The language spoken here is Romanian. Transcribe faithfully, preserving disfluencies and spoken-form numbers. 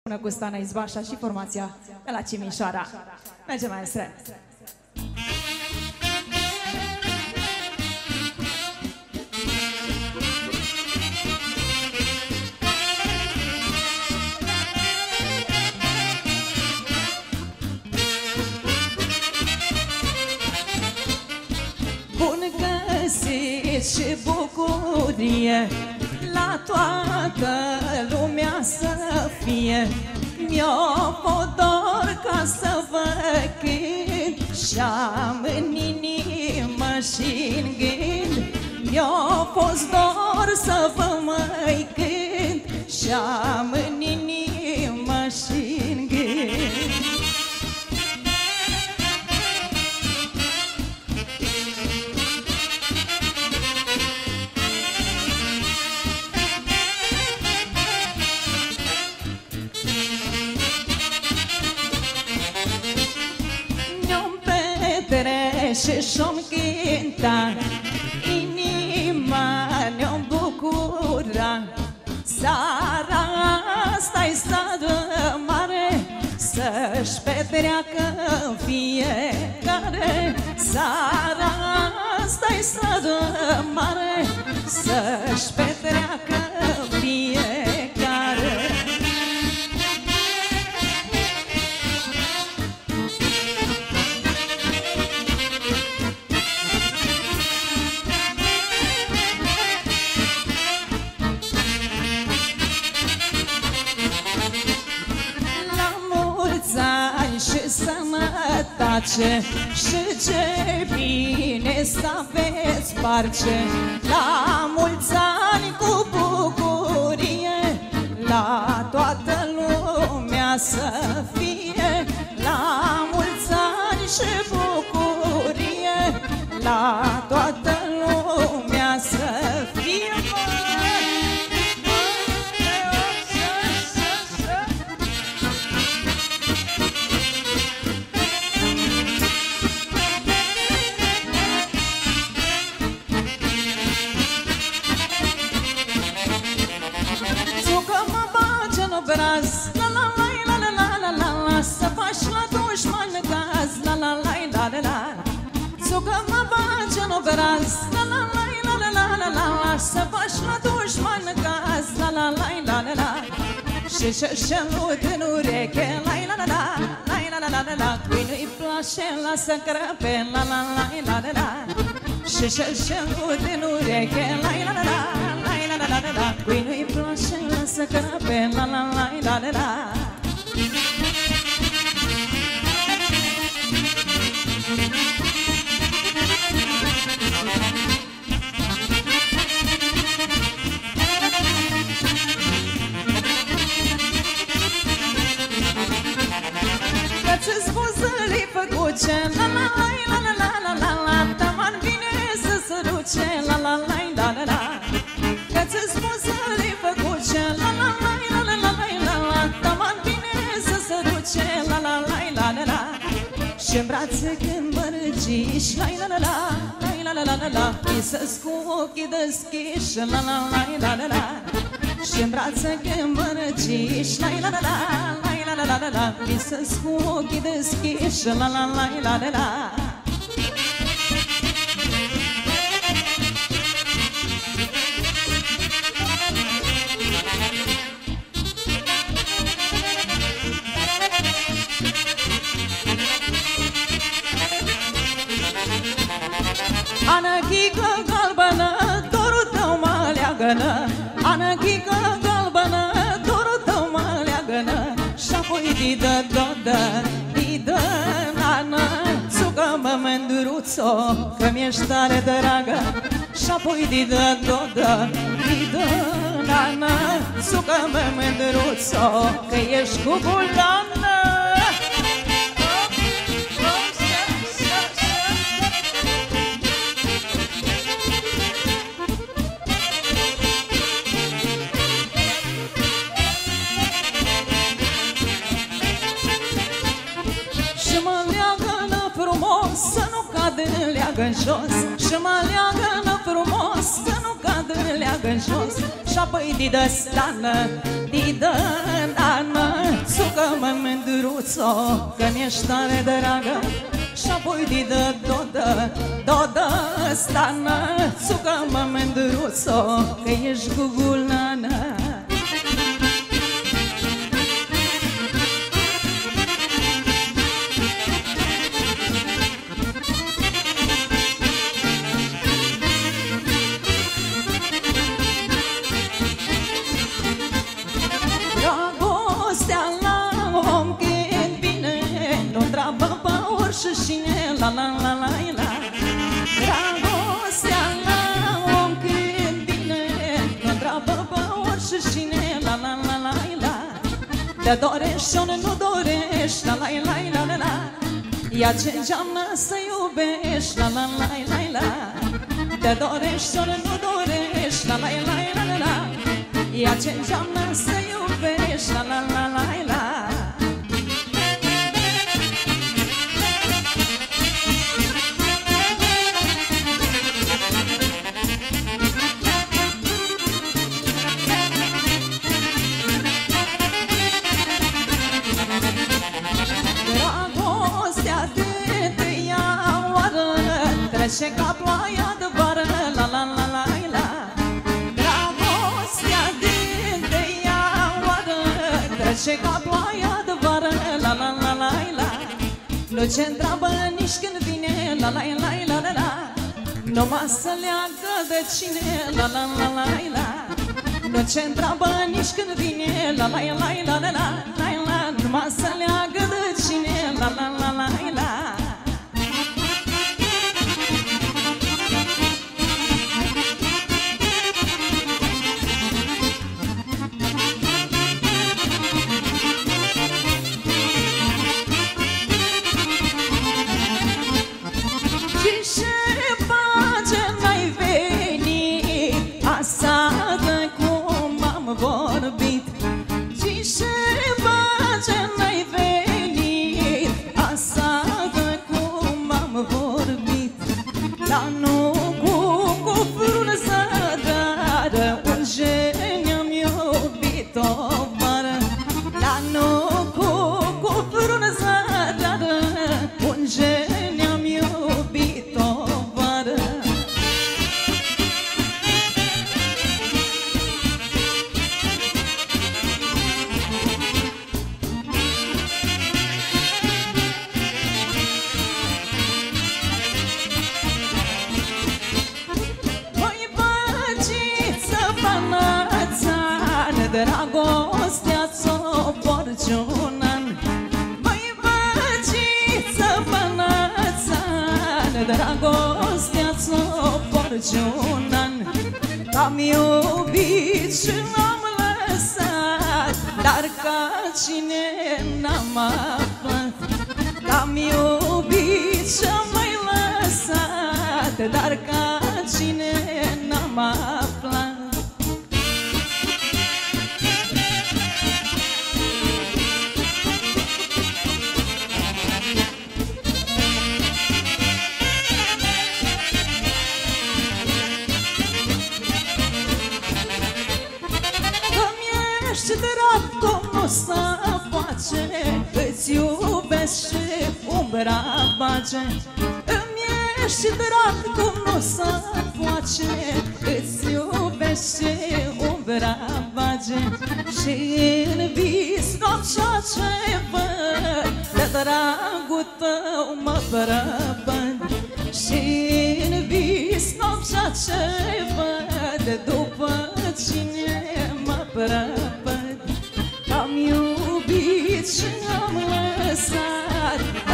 Bună cu Stana Izbașa și formația de la Cimișoara. Mergem mai strâns. Bun găsit și bucurie la toată lumea să fie. Mi-o podor ca să vă cânt și-am în inimă și-n gând. Mi-o fost dor să vă mai cânt și-am în inimă și-n gând. Și și-om cânta, inima ne-o bucura. Seara asta-i stradă mare, să-și petreacă fiecare. Seara asta-i stradă mare, să-și petreacă fiecare. Sănătate și ce bine să aveți parce. La mulți ani cu bucurie, la toată lumea să fie. La mulți ani și bucurie, la toată lumea să fie. La la la la la la la la, să faci la dușman caz. La la la la la la, țucă mă bagi în obraz. La la la la la la la la la, să faci la dușman caz. La la la la la la, și șerșelut în ureche. La la la la la la la la la, cui nu-i place lasă crăpe. La la la la la la, și șerșelut în ureche. La la la la la la la la, cui nu-i place lasă crăpe. La la la la la la. Că-ți-ți buzării făcuce. La la la la la la la la, taman vine să se duce. La la la la la la, că-ți-ți buzării făcuce. La la la la la la la la, taman vine să se duce. La la la la la la, și-n brațe când mărăgiși. La la la la la la la la la, visă-ți cu ochii deschiși. La la la la la la, și-n brațe când mărăgiși. La la la la la la la la la, visă-ți cu ochii deschiși. La la la la la la. Anăchică galbenă, dorul tău mă leagănă. Anăchică galbenă, dorul tău mă leagănă. Și-apoi didă, dodă, didă, nană. Țucă-mă mândruțo, că mi-ești tare dragă. Și-apoi didă, dodă, didă, nană. Țucă-mă mândruțo, că ești cu bulană. Să nu cadă leagă-n jos, și mă leagă frumos, să nu cadă leagă-n jos. Și apoi didă stană, didă nană, mândruțo, că mi-ești tare dragă. Și apoi didă dodă, dodă stană, țucă-mă mândruțo, că ești gugulană. La la la la la. Dragostea la om când vine, nu întreabă pe oricine. La la la la la. Te dorești, ori nu dorești. La la la la la la. Ea ce înseamnă să iubești. La la la la la. Te dorești, ori nu dorești. La la la la la la. Ea ce înseamnă să iubești. La la la la la. Trece ca ploaia de vară, la la la la la. Dragostea de ea oară, trece ca ploaia de vară, la la la la la. Nu ce întreabă nici când vine, la la la la la la. Numai să leagă de cine, la la la la la. Nu ce întreabă nici când vine, la la la la la la la. Numai să leagă de cine, la la la la la. Vorbit și ce face n-ai venit aseară cum am vorbit. La nu cu cu frunză dară un geni am iubit-o vară. La nu cu cu frunză dară un geni am iubit-o vară. Dragostea ți-o porți un an, măi băgiță bănățan. Dragostea ți-o porți un an. Am iubit și l-am lăsat, dar ca cine n-am aflat. Am iubit și-am mai lăsat, dar ca cine n-am aflat. Să face, îți iubesc și umbra bage. Îmi ești drag cum nu să face, îți iubesc și umbra bage. Și în vis noaptea ce văd, de dragul tău mă prăpăd. Și în vis noaptea ce văd, după cine mă prăpăd. Am iubit și am lăsat,